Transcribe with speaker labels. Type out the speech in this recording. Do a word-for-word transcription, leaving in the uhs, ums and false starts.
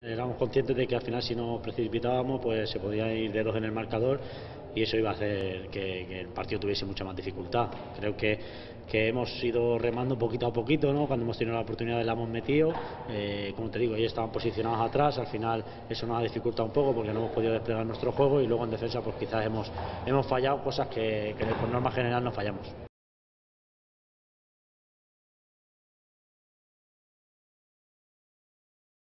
Speaker 1: Éramos conscientes de que al final si nos precipitábamos pues se podían ir de dos en el marcador y eso iba a hacer que, que el partido tuviese mucha más dificultad. Creo que, que hemos ido remando poquito a poquito, ¿no? Cuando hemos tenido la oportunidad la hemos metido, eh, como te digo, ellos estaban posicionados atrás, al final eso nos ha dificultado un poco porque no hemos podido desplegar nuestro juego y luego en defensa pues quizás hemos, hemos fallado cosas que, que por norma general no fallamos.